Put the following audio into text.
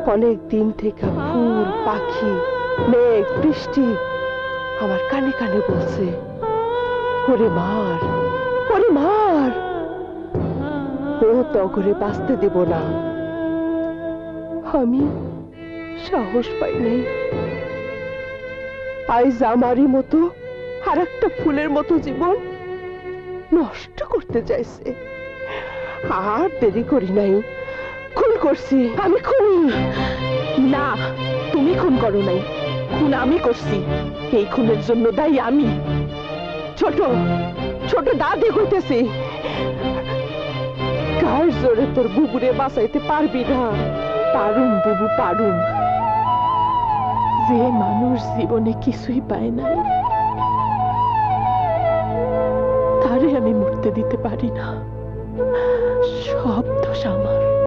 অনেক দিন থেকে ফুল পাখি মেঘ বৃষ্টি আমার কানে কানে বলছে, ওরে মার, ওরে মার, ও তো করে বাঁচতে দেব না। আমি সাহস পাই নাই। আজ আমারই মতো আর একটা ফুলের মতো জীবন নষ্ট করতে চাইছে। আর দেরি করি নাই, খুন করছি, আমি খুনি। না, তুমি খুন করো নাই, খুন আমি করছি। এই খুনের জন্য দায়ী আমি। ছোট ছোট দাদি কইতেছি, কার জোরে তোর বুবুরে বাঁচাইতে পারবি না? পারুম বুবু, পারুম। যে মানুষ জীবনে কিছুই পায় নাই তারে আমি মরতে দিতে পারি না। সব দোষ আমার।